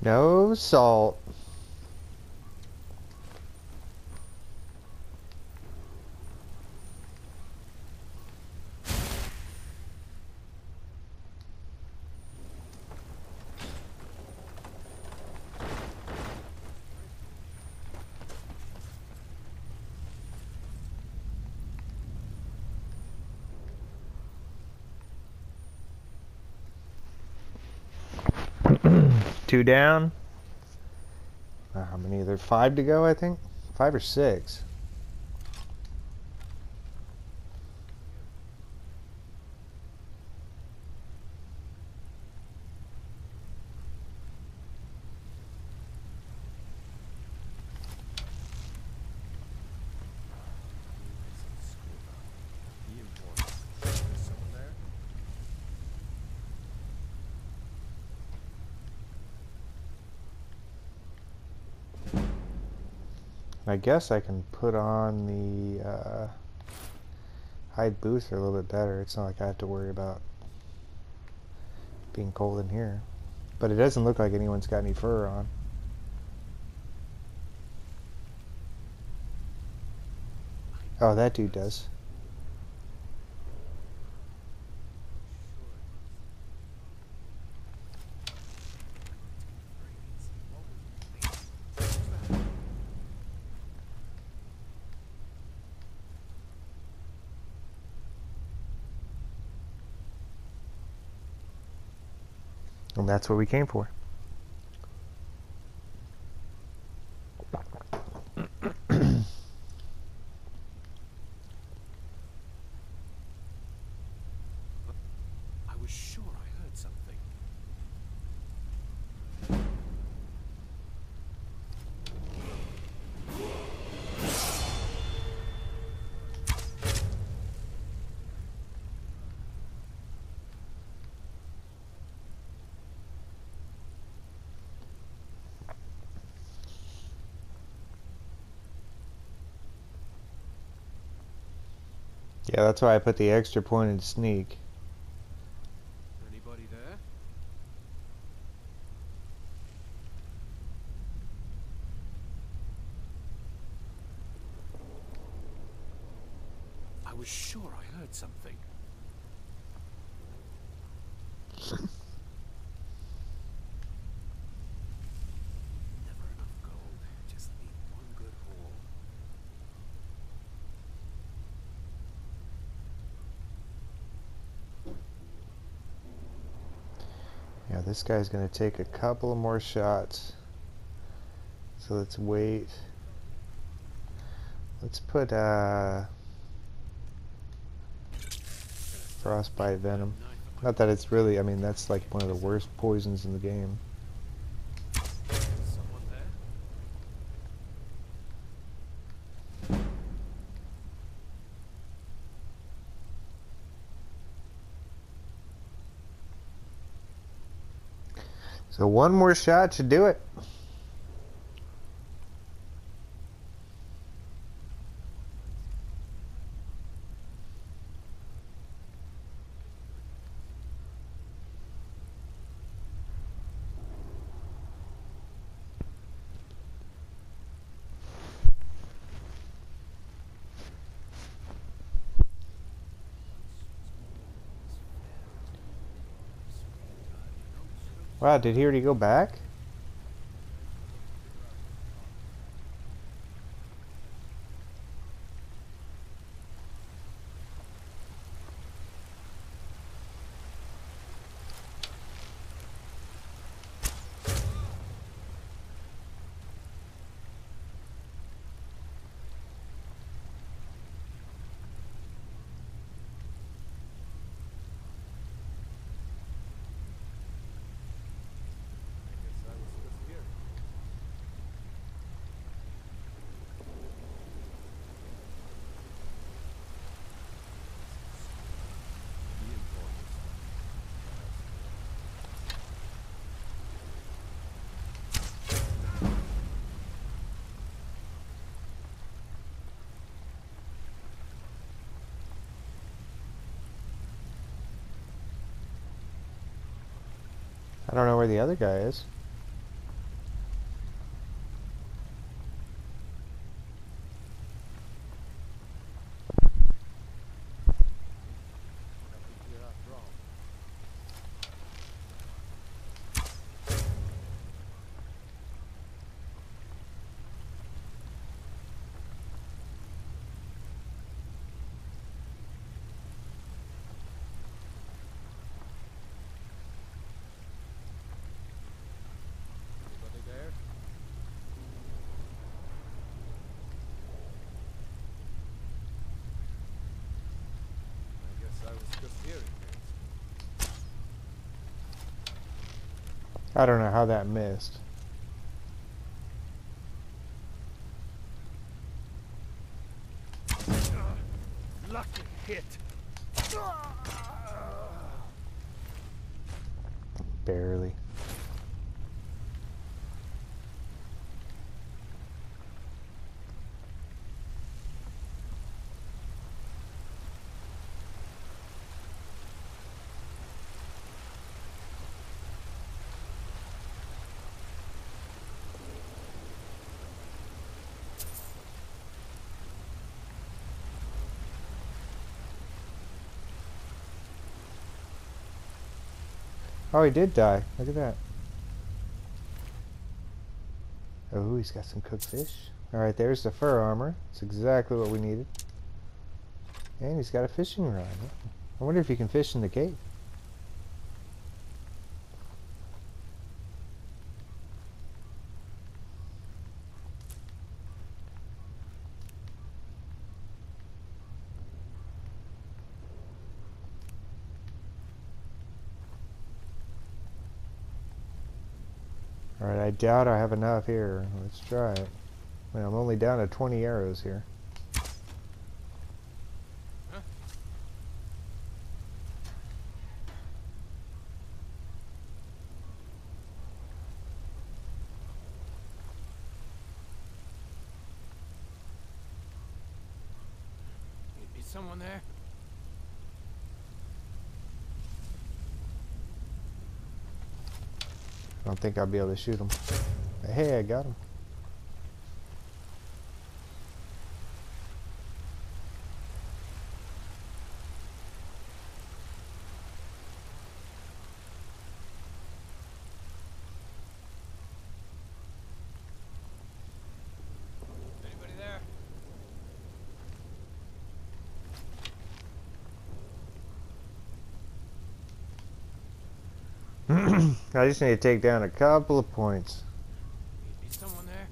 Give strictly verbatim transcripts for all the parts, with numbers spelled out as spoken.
No salt. Two down. Uh, how many? There five to go, I think. Five or six. I guess I can put on the uh, hide boots are a little bit better. It's not like I have to worry about being cold in here. But it doesn't look like anyone's got any fur on. Oh, that dude does. And that's what we came for. I was sure I heard something. Yeah, that's why I put the extra point in sneak. Anybody there? I was sure I heard something. Never enough gold. Just need one good haul. Yeah, this guy's going to take a couple of more shots. So let's wait. Let's put uh, frostbite venom. Not that it's really, I mean, that's like one of the worst poisons in the game. Someone there? So one more shot should do it. Wow, did he already go back? I don't know where the other guy is. I don't know how that missed. Lucky hit. Barely. Oh, he did die. Look at that. Oh, he's got some cooked fish. Alright, there's the fur armor. It's exactly what we needed. And he's got a fishing rod. I wonder if you can fish in the cave. Alright, I doubt I have enough here. Let's try it. Well, I'm only down to twenty arrows here. Huh? Is someone there? I don't think I'll be able to shoot him. Hey, I got him. Anybody there? I just need to take down a couple of points. Is someone there?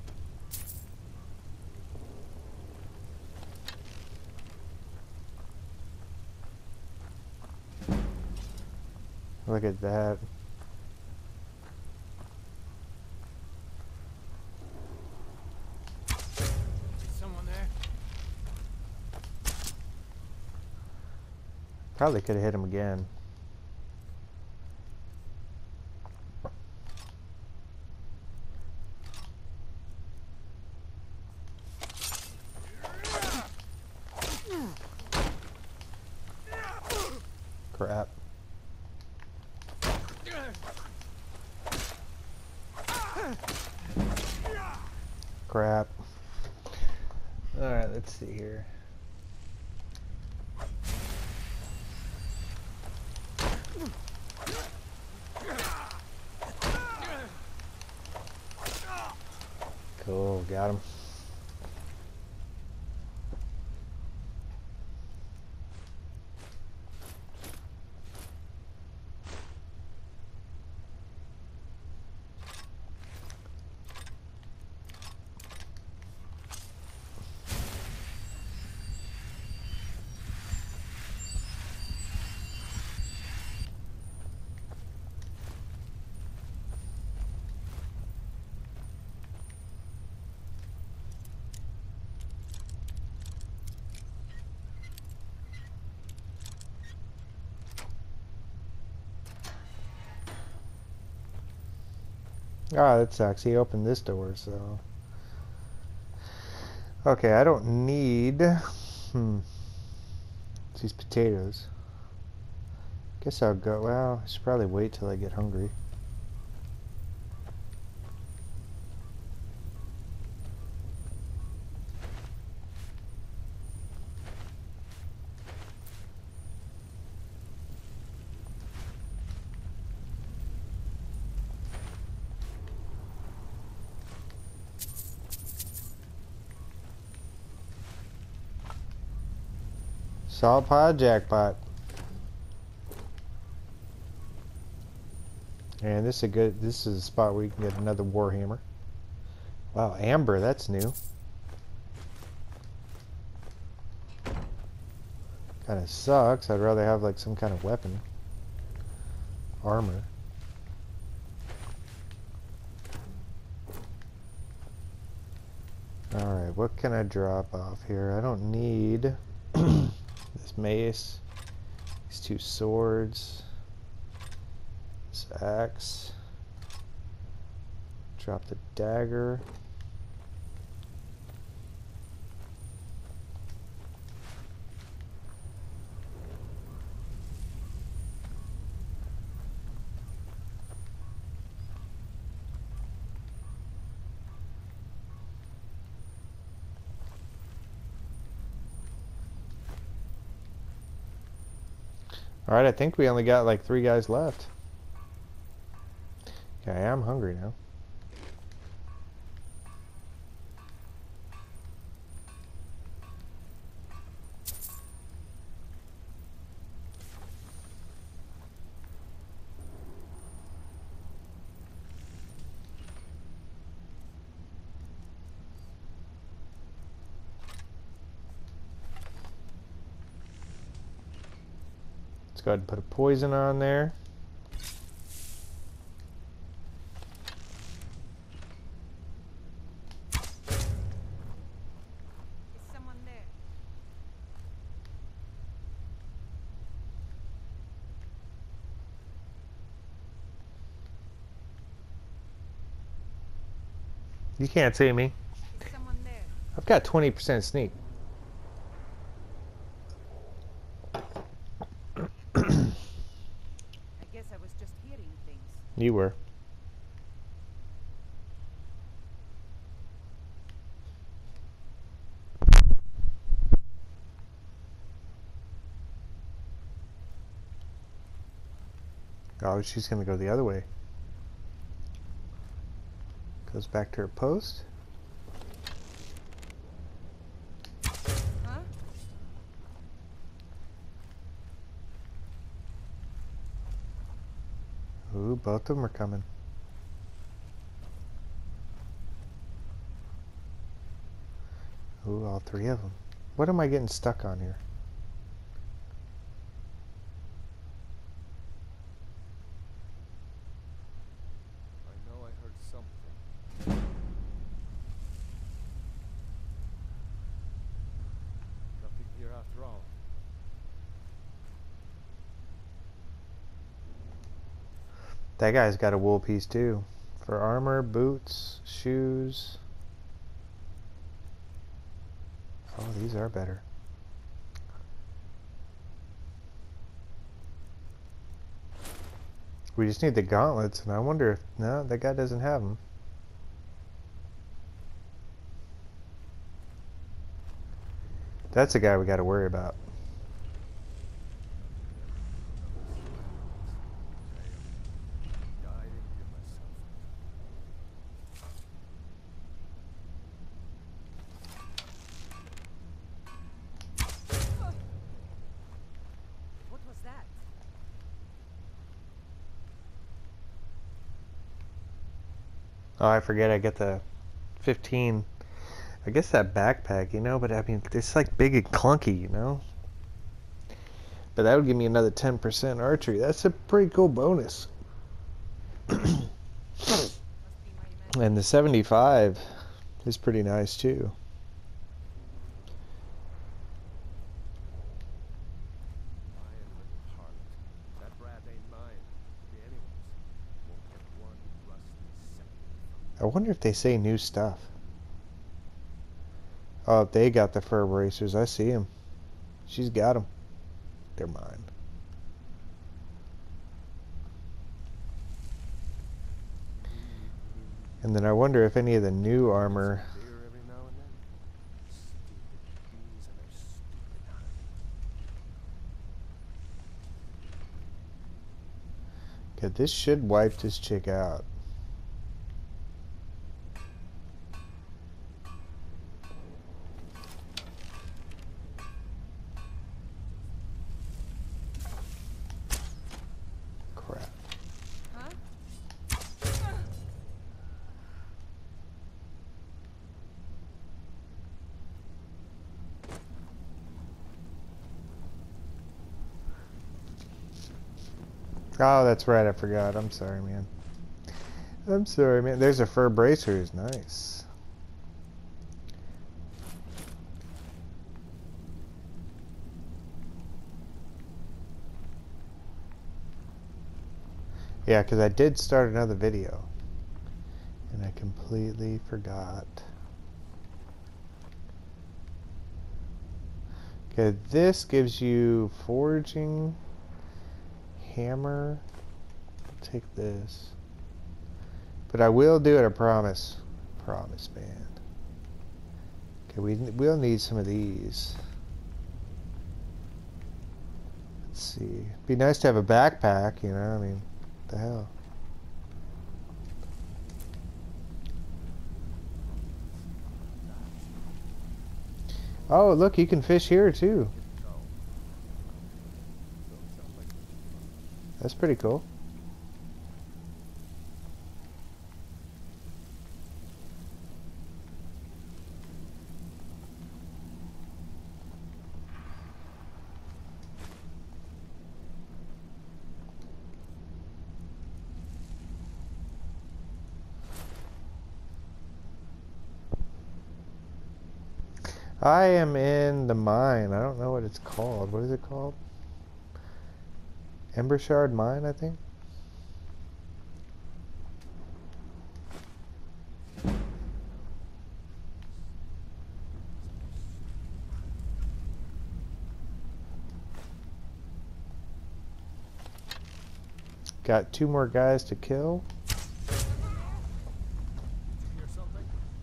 Look at that. Is someone there? Probably could have hit him again. Crap. Crap. Alright, let's see here. Cool, got him. Ah, that sucks. He opened this door, so... Okay, I don't need... Hmm. It's these potatoes. Guess I'll go... Well, I should probably wait till I get hungry. Salt pod jackpot. And this is a good this is a spot where you can get another warhammer. Wow, amber, that's new. Kinda sucks. I'd rather have like some kind of weapon. Armor. Alright, what can I drop off here? I don't need this mace, these two swords, this axe. Drop the dagger. Alright, I think we only got like three guys left. Okay, I'm hungry now. Let's go ahead and put a poison on there. Is someone there? You can't see me. Is someone there? I've got twenty percent sneak. I guess I was just hearing things. You were. Oh, she's gonna go the other way. Goes back to her post. Huh? Ooh, both of them are coming. Ooh, all three of them. What am I getting stuck on here? I know I heard something. Nothing here after all. That guy's got a wool piece too. For armor, boots, shoes. Oh, these are better. We just need the gauntlets, and I wonder if... No, that guy doesn't have them. That's the guy we got to worry about. What was that? Oh, I forget I get the fifteen. I guess that backpack, you know, but I mean, it's like big and clunky, you know? But that would give me another ten percent archery. That's a pretty cool bonus. Must be my imagination. And the seventy-five is pretty nice too. Lion little harlot. That brat ain't mine. Be anyone's. Won't get one rusty second. I wonder if they say new stuff. Oh, they got the fur bracers. I see them. She's got them. They're mine. And then I wonder if any of the new armor... Beer every now and then. Stupid bees and their stupid honey. Okay, this should wipe this chick out. Crap. Huh? Oh, that's right. I forgot. I'm sorry, man. I'm sorry, man. There's a fur bracer. Nice. Yeah, because I did start another video. And I completely forgot. Okay, this gives you forging, hammer. I'll take this. But I will do it, I promise. Promise, man. Okay, we we'll need some of these. Let's see. Be nice to have a backpack, you know, I mean, what the hell. Oh, look, you can fish here too. That's pretty cool. I am in the mine. I don't know what it's called. What is it called? Embershard Mine, I think. Got two more guys to kill. Hear something?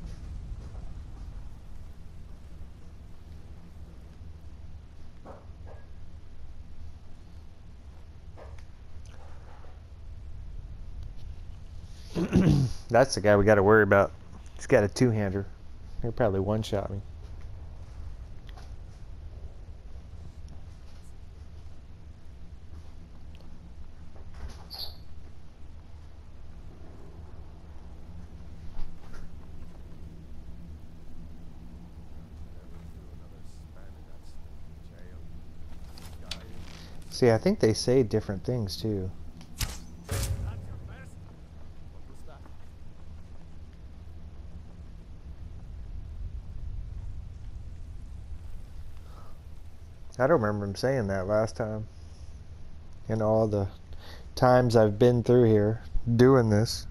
That's the guy we got to worry about. He's got a two-hander. He'll probably one-shot me. See, I think they say different things too. I don't remember him saying that last time. In all the times I've been through here doing this.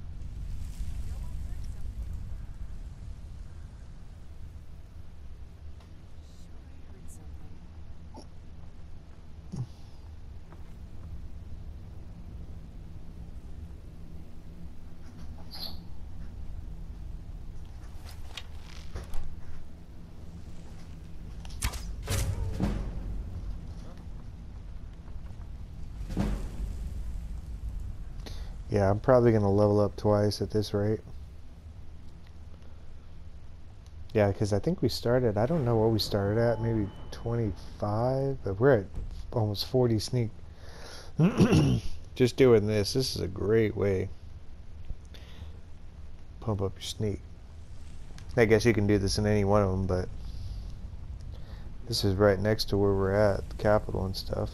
Yeah, I'm probably going to level up twice at this rate. Yeah, because I think we started, I don't know what we started at, maybe twenty-five, but we're at almost forty sneak. Just doing this, this is a great way. Pump up your sneak. I guess you can do this in any one of them, but this is right next to where we're at, the capital and stuff.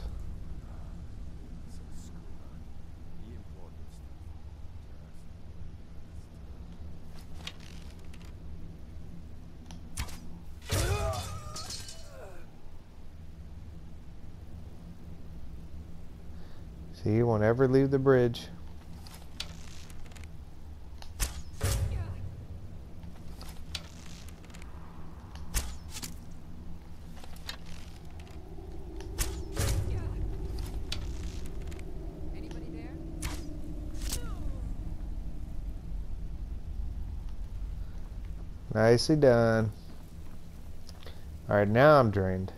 See, you won't ever leave the bridge. Anybody there? Nicely done. Alright, now I'm drained.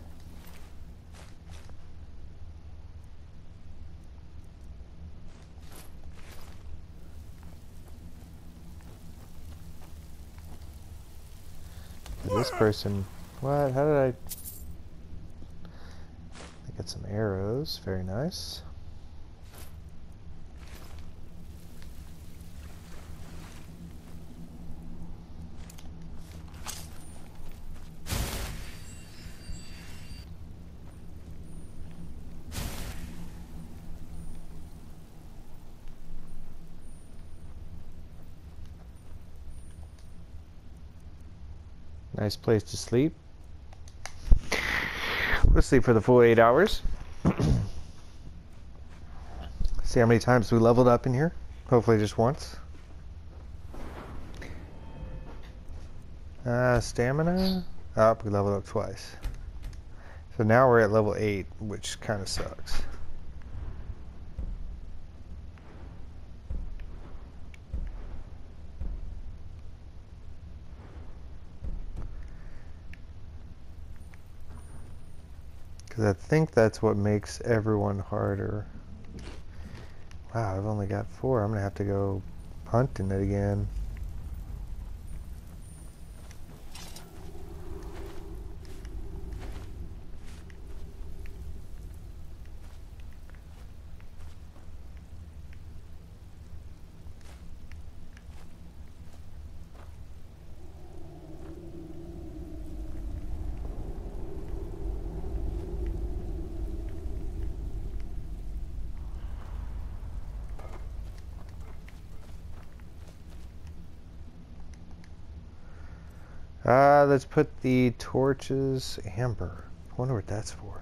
This person, what? How did I? I got some arrows. Very nice. Nice place to sleep. We'll sleep for the full eight hours. See how many times we leveled up in here? Hopefully just once. Uh, stamina? Oh, we leveled up twice. So now we're at level eight, which kind of sucks. Because I think that's what makes everyone harder. Wow, I've only got four. I'm going to have to go hunting it again. Uh, let's put the torches amber. I wonder what that's for.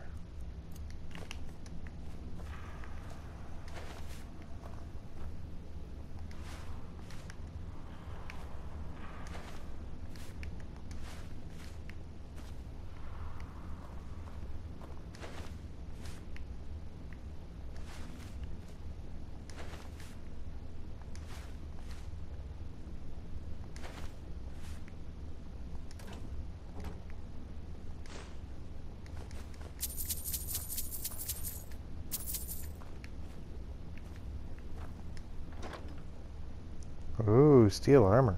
Ooh, steel armor.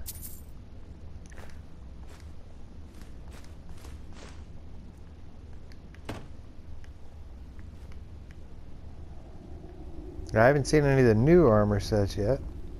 I haven't seen any of the new armor sets yet.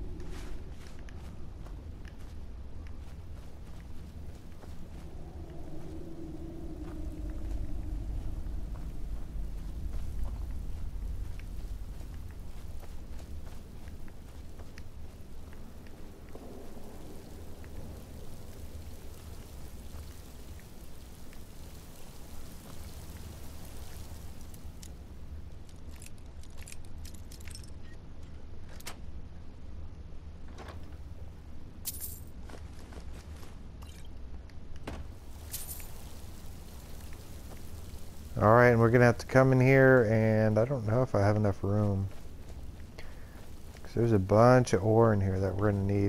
Alright, and we're going to have to come in here, and I don't know if I have enough room. Because there's a bunch of ore in here that we're going to need.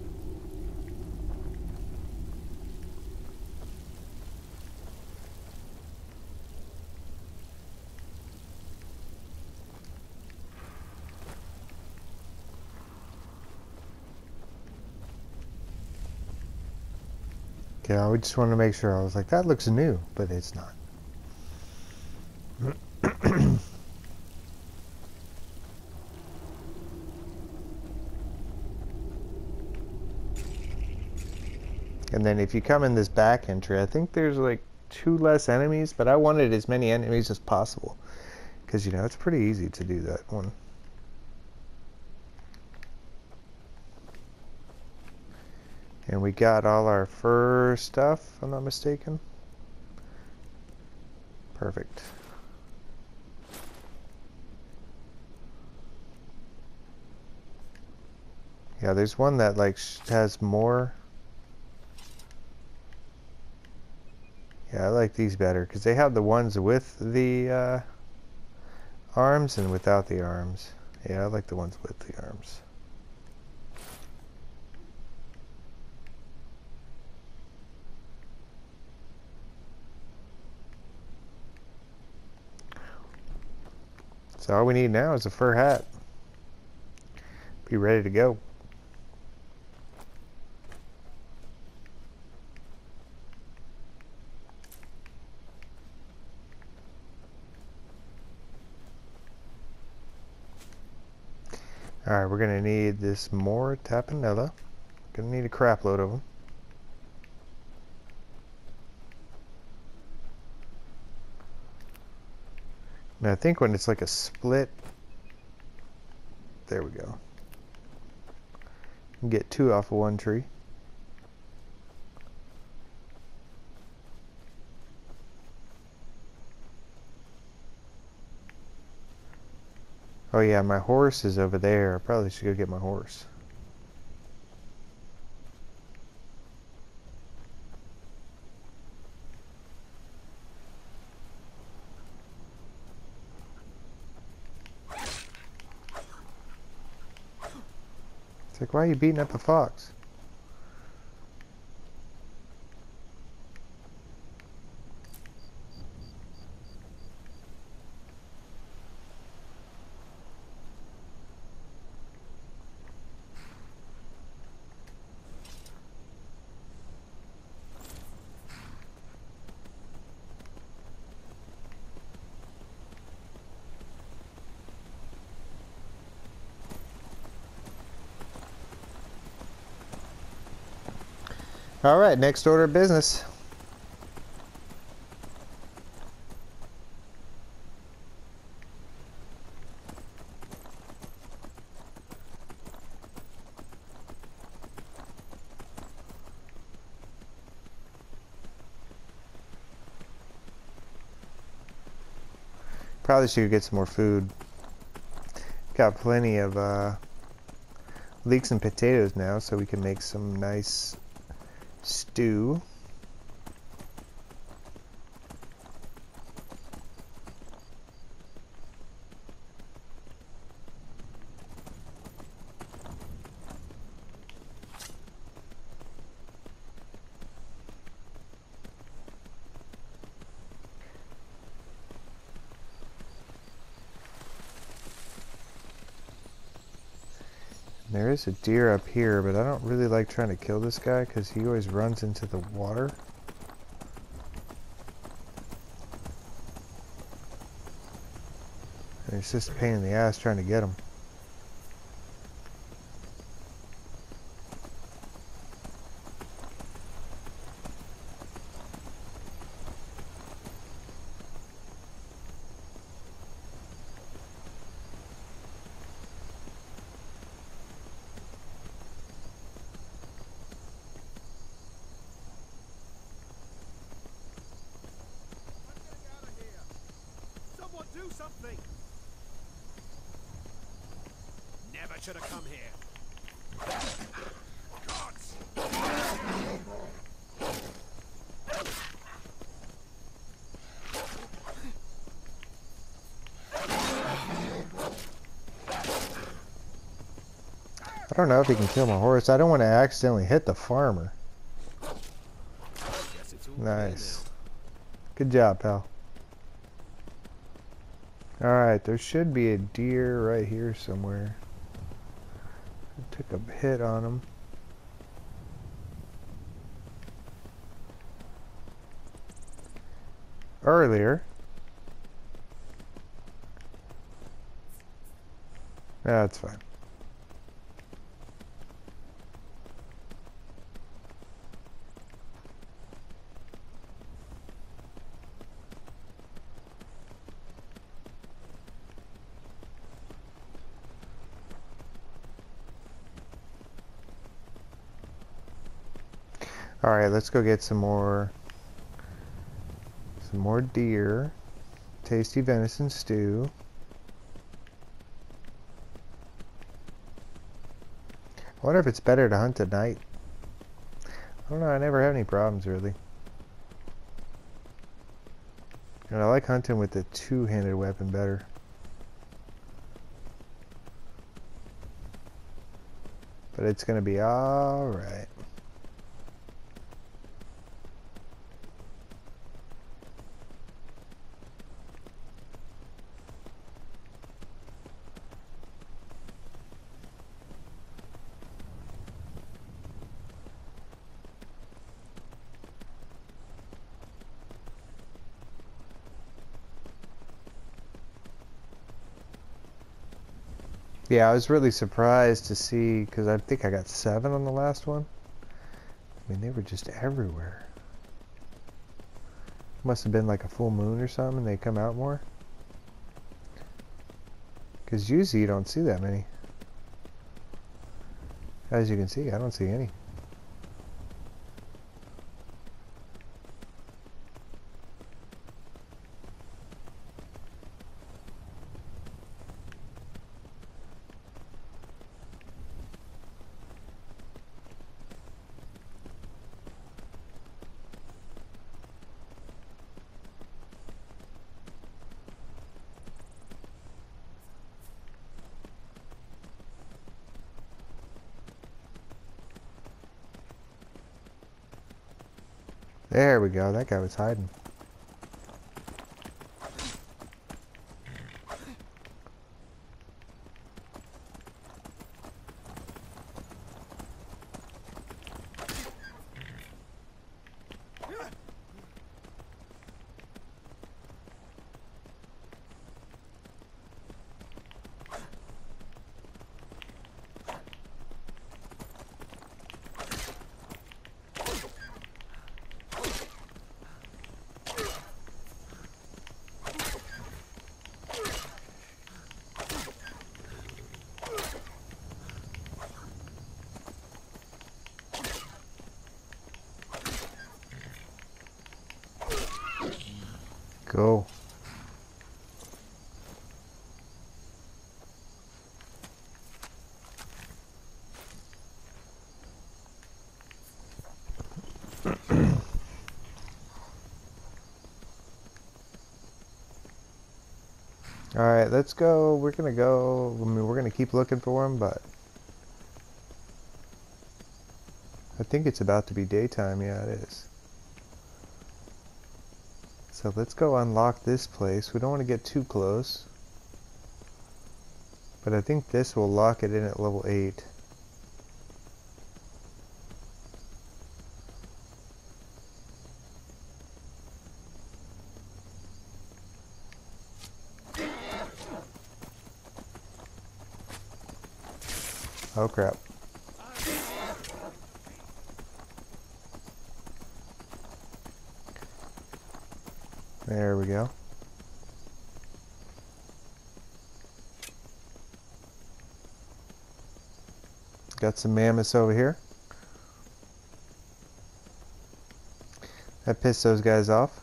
Yeah, we just wanted to make sure. I was like, that looks new, but it's not. And then if you come in this back entry, I think there's like two less enemies, but I wanted as many enemies as possible. Because, you know, it's pretty easy to do that one. And we got all our fur stuff, if I'm not mistaken. Perfect. Yeah, there's one that like has more. Yeah, I like these better because they have the ones with the uh, arms and without the arms. Yeah, I like the ones with the arms. So all we need now is a fur hat. Be ready to go. Alright, we're going to need this more tapanella. Going to need a crap load of them. Now I think when it's like a split, there we go. You can get two off of one tree. Oh yeah, my horse is over there. I probably should go get my horse. It's like, why are you beating up a fox? All right, next order of business. Probably should get some more food. Got plenty of uh, leeks and potatoes now, so we can make some nice stew. There is a deer up here, but I don't really like trying to kill this guy because he always runs into the water. And it's just a pain in the ass trying to get him. Someone do something! Never should have come here. Gods! I don't know if he can kill my horse. I don't want to accidentally hit the farmer. Guess it's all Nice. Good job, pal. Alright, there should be a deer right here somewhere. I took a hit on him. Earlier. That's fine. Alright, let's go get some more some more deer. Tasty venison stew. I wonder if it's better to hunt at night. I don't know, I never have any problems really. And I like hunting with the two-handed weapon better. But it's gonna be alright. Yeah, I was really surprised to see, because I think I got seven on the last one. I mean, they were just everywhere. Must have been like a full moon or something, and they come out more. Because usually you don't see that many. As you can see, I don't see any. There we go. That guy was hiding. Go. Alright, let's go. We're gonna go. I mean, we're gonna keep looking for him, but I think it's about to be daytime. Yeah, it is. So let's go unlock this place. We don't want to get too close, but I think this will lock it in at level eight. Oh crap. There we go. Got some mammoths over here. That pissed those guys off.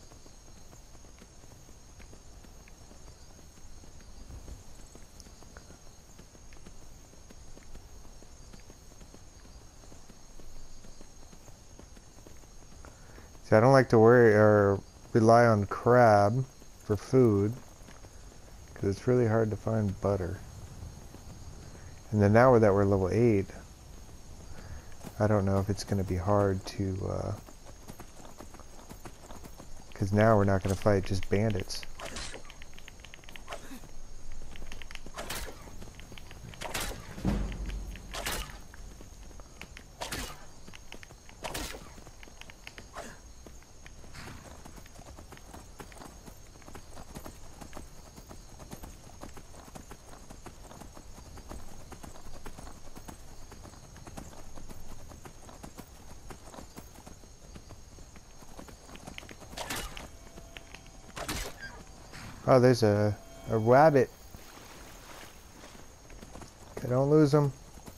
See, I don't like to worry or rely on crab for food because it's really hard to find butter. And then now that we're level eight, I don't know if it's going to be hard to, because uh, now we're not going to fight just bandits. Oh, there's a, a rabbit. Okay, don't lose them.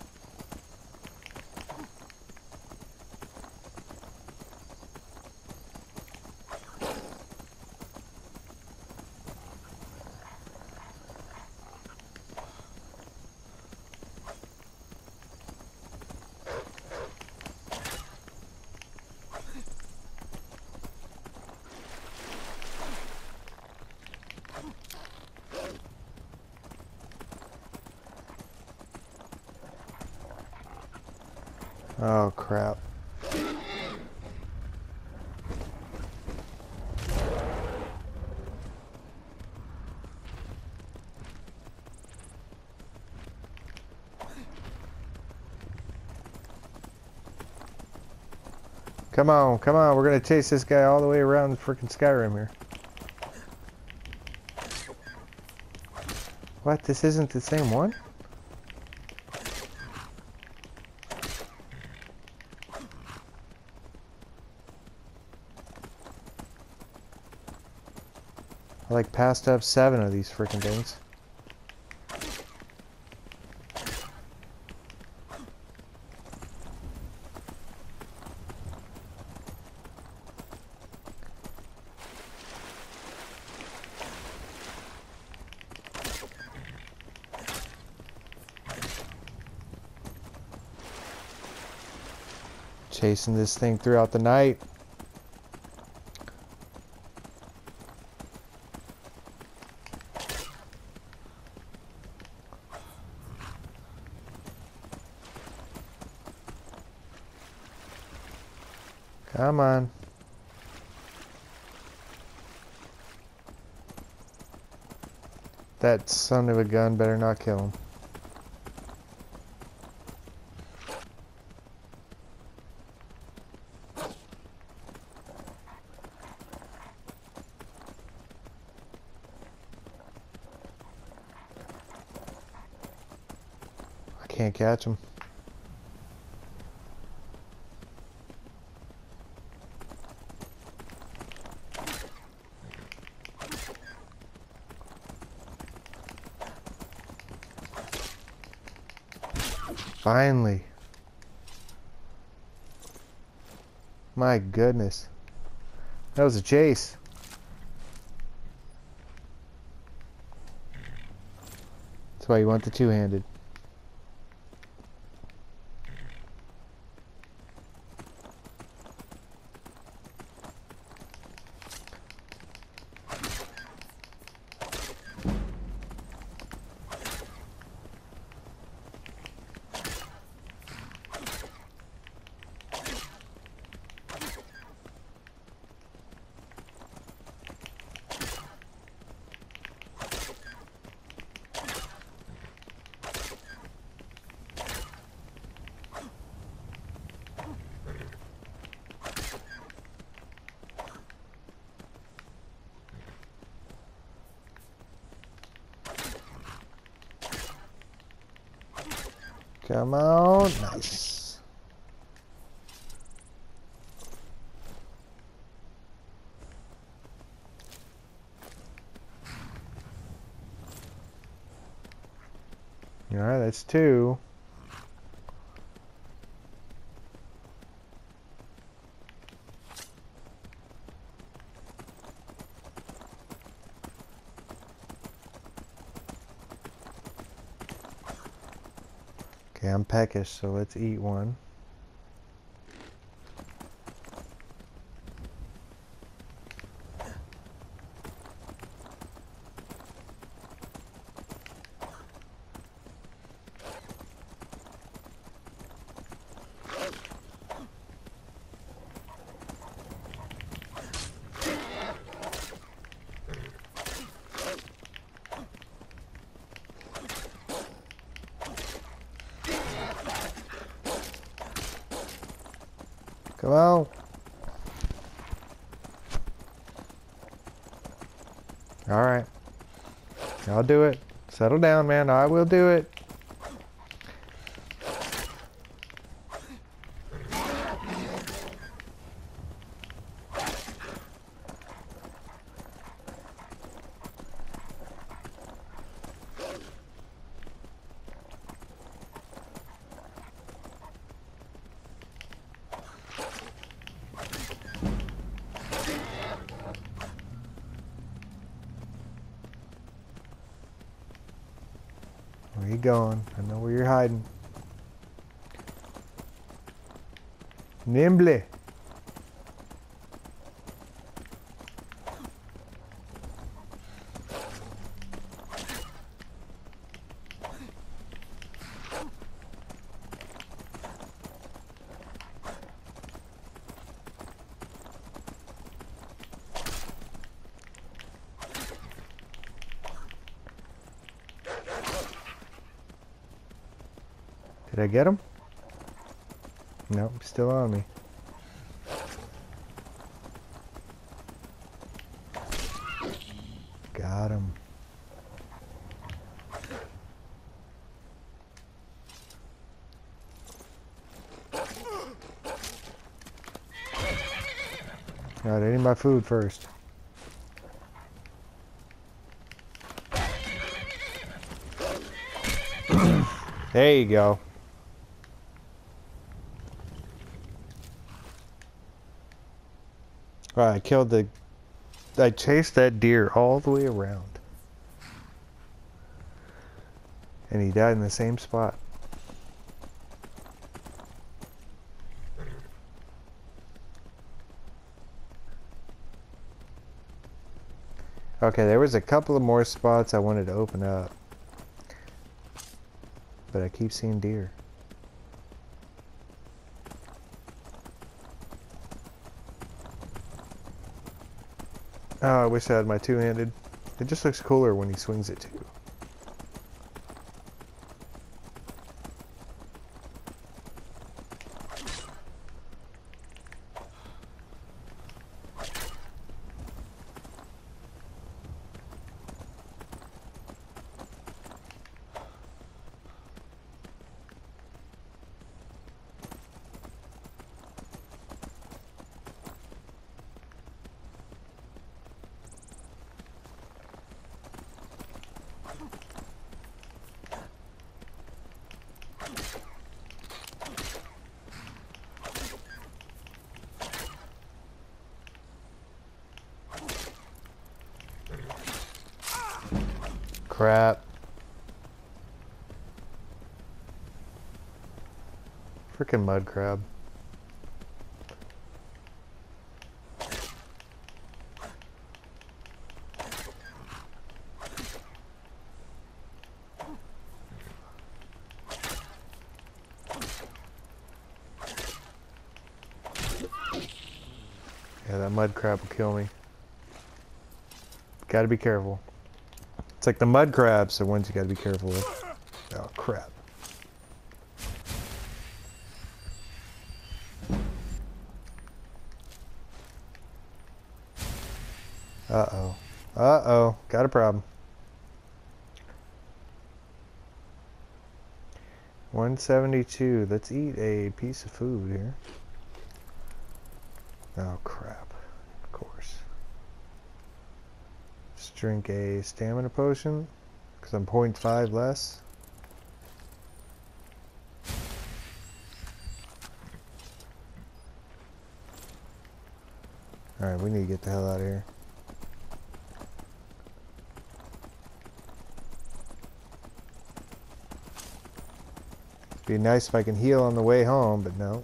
Oh crap. Come on, come on, we're gonna chase this guy all the way around freaking Skyrim here. What? This isn't the same one? I like passed up seven of these freaking things. Chasing this thing throughout the night. Come on. That son of a gun better not kill him. I can't catch him. Finally. My goodness. That was a chase. That's why you want the two-handed. Come on. Nice. Alright, that's two. Okay, I'm peckish, so let's eat one. Come on. Alright. I'll do it. Settle down, man. I will do it. Where you going? I know where you're hiding. Nimble. Did I get him? Nope, still on me. Got him. Alright, I need my food first. There you go. Alright, I killed the... I chased that deer all the way around. And he died in the same spot. Okay, there was a couple of more spots I wanted to open up. But I keep seeing deer. Oh, I wish I had my two-handed. It just looks cooler when he swings it too. Crap. Frickin' mud crab. Yeah, that mud crab will kill me. Gotta be careful. It's like the mud crabs, the ones you gotta be careful with. Oh, crap. Uh-oh. Uh-oh. Got a problem. one seventy-two. Let's eat a piece of food here. Oh, crap. Of course. Let's drink a stamina potion, because I'm zero point five less. Alright, we need to get the hell out of here. Be nice if I can heal on the way home, but no.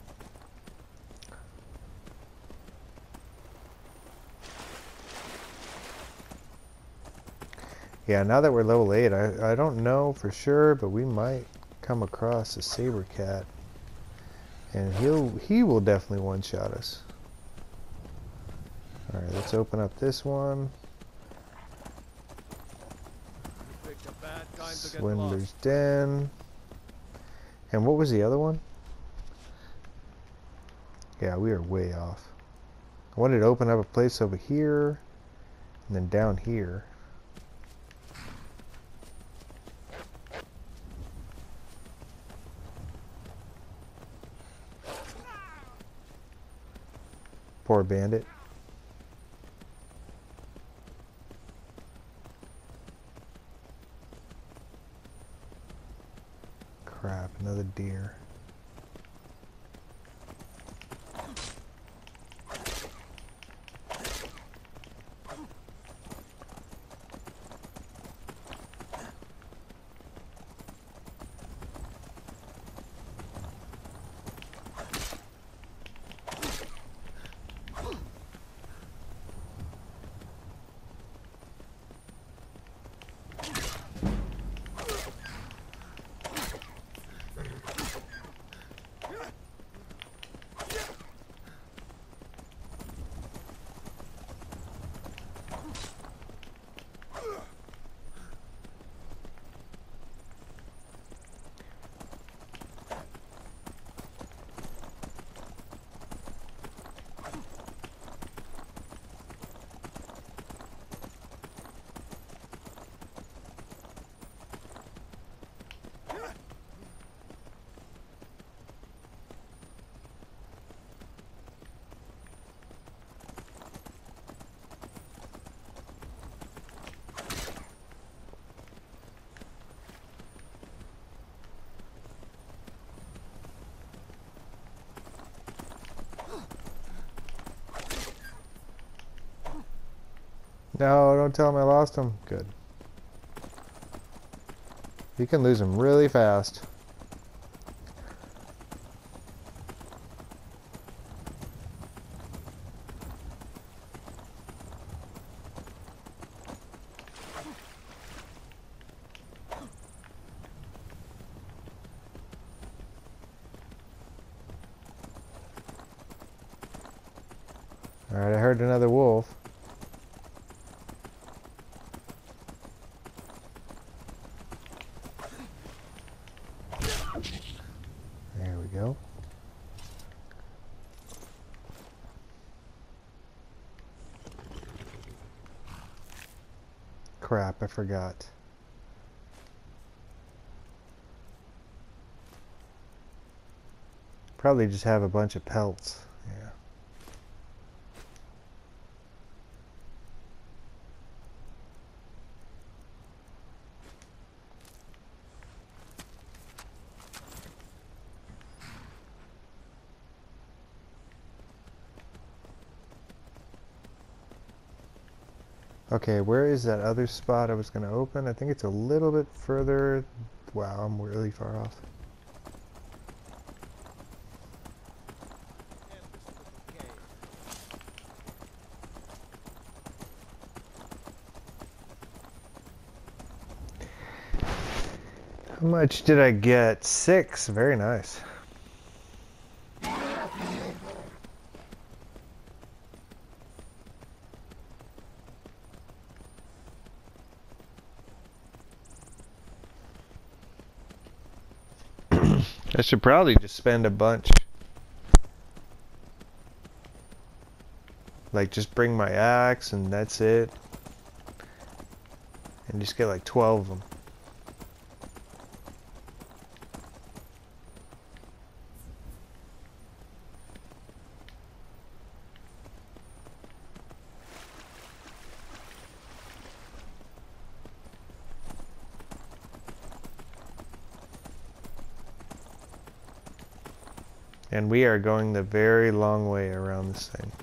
Yeah, now that we're level eight, I, I don't know for sure, but we might come across a saber cat. And he'll he will definitely one-shot us. Alright, let's open up this one. You picked a bad time to get Swindler's lost. Den. And what was the other one? Yeah, we are way off. I wanted to open up a place over here, and then down here. Poor bandit. Crap, another deer. No, don't tell him I lost him. Good. You can lose him really fast. Alright, I heard another wolf. There we go. Crap, I forgot. Probably just have a bunch of pelts. Yeah. Okay, where is that other spot I was going to open? I think it's a little bit further. Wow, I'm really far off. And this little cave. How much did I get? Six. Very nice. I should probably just spend a bunch. Like, just bring my axe and that's it. And just get like twelve of them. And we are going the very long way around this thing.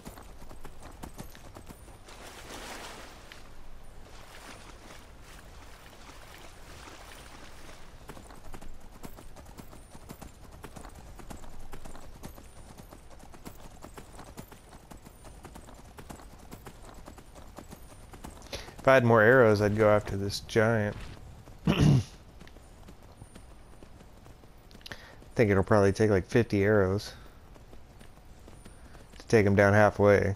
If I had more arrows, I'd go after this giant. I think it'll probably take like fifty arrows to take him down halfway.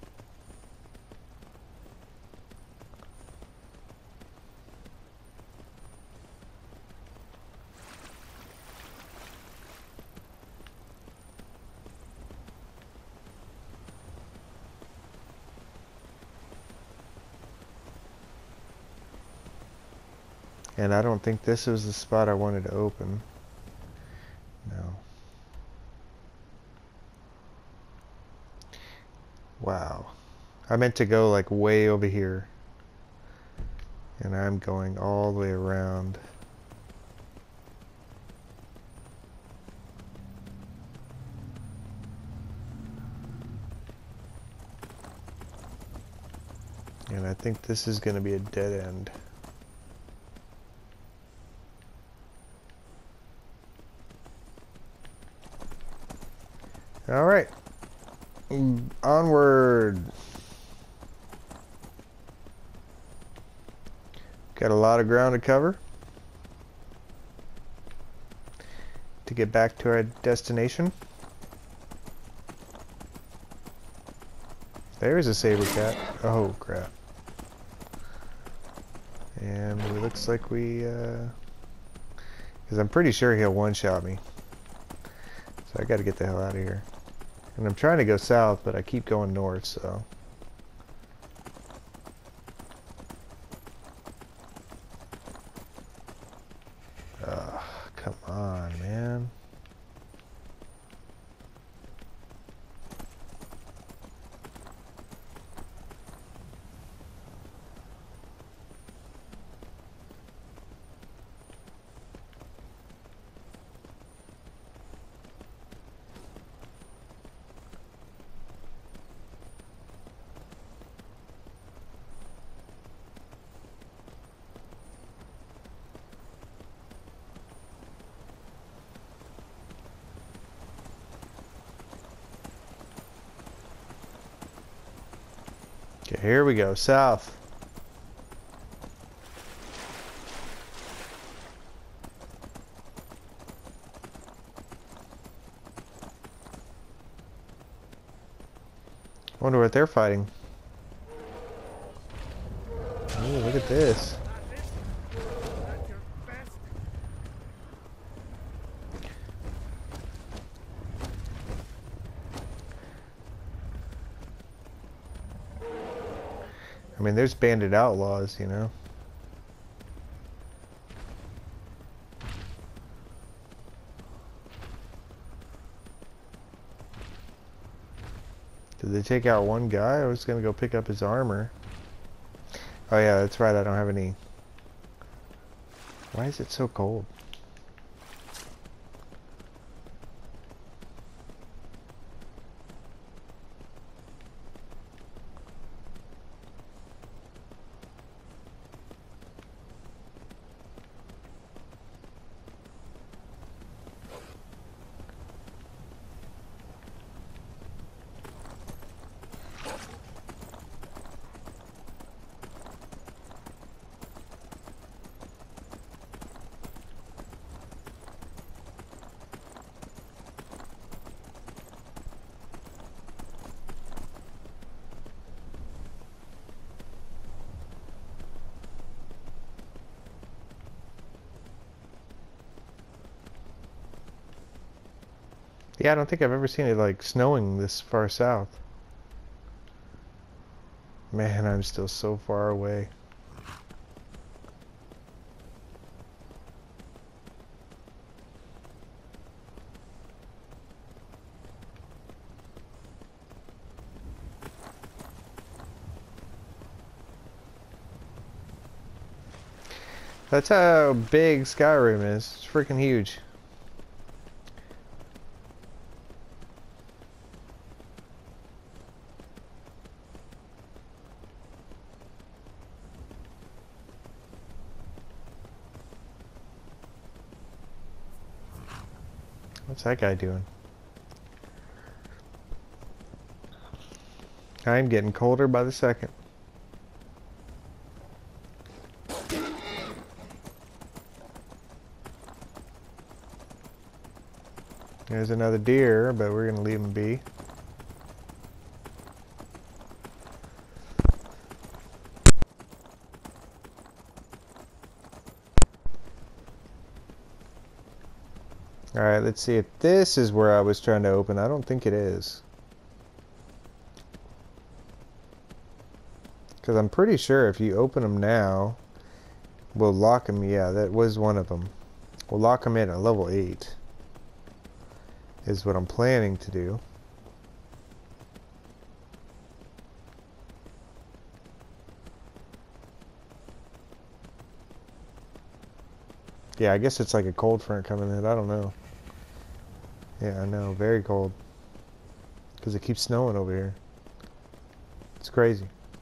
And I don't think this was the spot I wanted to open. No. Wow. I meant to go like way over here. And I'm going all the way around. And I think this is going to be a dead end. All right. Onward. Got a lot of ground to cover to get back to our destination. There's a saber cat. Oh crap. And it looks like we uh because I'm pretty sure he'll one-shot me. So I gotta get the hell out of here. And I'm trying to go south, but I keep going north, so. Ugh, come on, man. Okay, here we go, south. Wonder what they're fighting. Ooh, look at this. At your best. I mean, there's bandit outlaws, you know. Did they take out one guy? I was gonna go pick up his armor. Oh yeah, that's right, I don't have any. Why is it so cold? Yeah, I don't think I've ever seen it like snowing this far south. Man, I'm still so far away. That's how big Skyrim is. It's freaking huge. What's that guy doing? I'm getting colder by the second. There's another deer, but we're gonna leave him be. Alright, let's see if this is where I was trying to open. I don't think it is. Because I'm pretty sure if you open them now, we'll lock them. Yeah, that was one of them. We'll lock them in at level eight. Is what I'm planning to do. Yeah, I guess it's like a cold front coming in. I don't know. Yeah, I know. Very cold. Because it keeps snowing over here. It's crazy.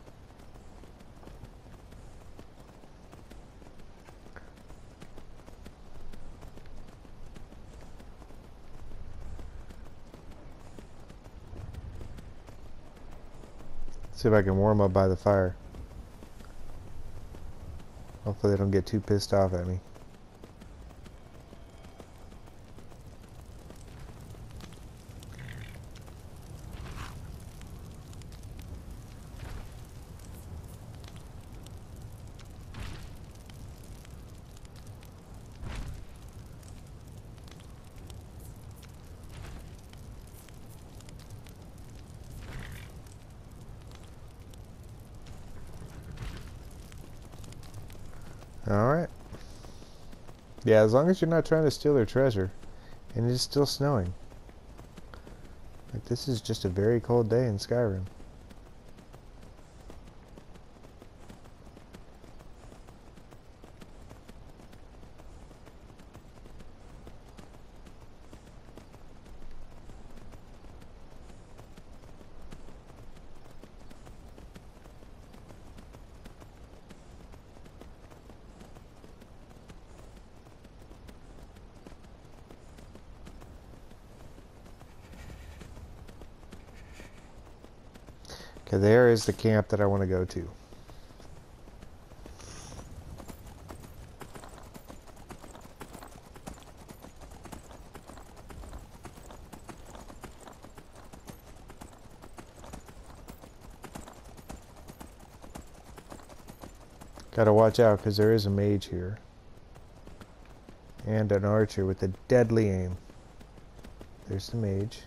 See if I can warm up by the fire. Hopefully they don't get too pissed off at me. Alright. Yeah, as long as you're not trying to steal their treasure. And it's still snowing. Like, this is just a very cold day in Skyrim. Okay, there is the camp that I want to go to. Gotta watch out because there is a mage here. And an archer with a deadly aim. There's the mage.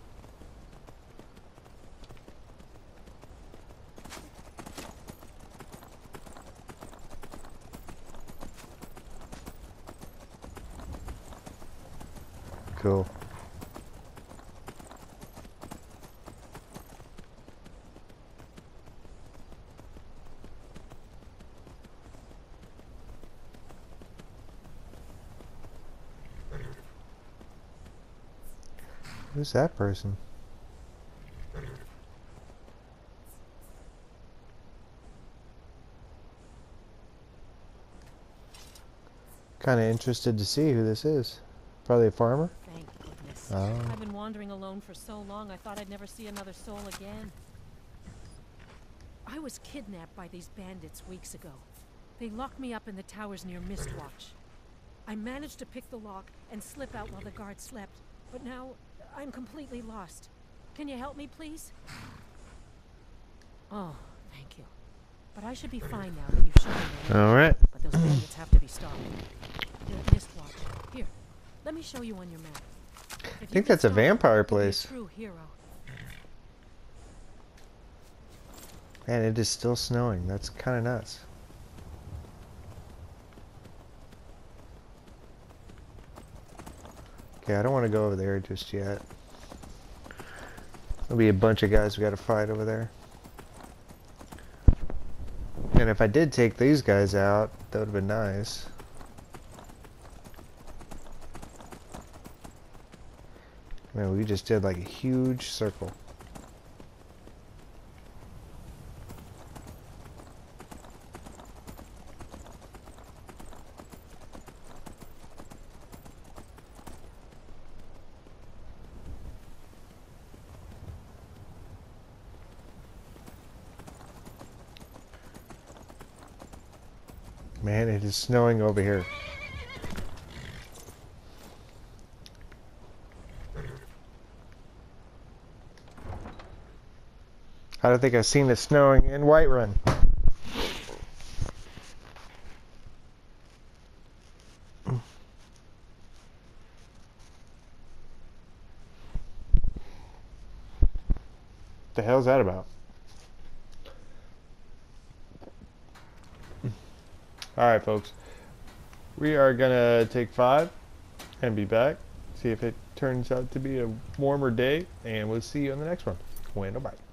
Cool. Who's that person? Kind of interested to see who this is. Probably a farmer? Thank goodness. Oh. I've been wandering alone for so long, I thought I'd never see another soul again. I was kidnapped by these bandits weeks ago. They locked me up in the towers near Mistwatch. I managed to pick the lock and slip out while the guards slept, but now I'm completely lost. Can you help me, please? Oh, thank you. But I should be fine now that you've shown me the way. All right. But those bandits have to be stopped. They're at Mistwatch. Here, let me show you on your map. If you think can that's a stop him, vampire you'll be a place. true hero. Man, it is still snowing. That's kind of nuts. Okay, I don't want to go over there just yet. There'll be a bunch of guys we got to fight over there. And if I did take these guys out, that would have been nice. Man, we just did like a huge circle. Man, it is snowing over here. I don't think I've seen it snowing in Whiterun. The hell's that about? Alright folks, we are gonna take five and be back, see if it turns out to be a warmer day, and we'll see you on the next one. Bueno, bye.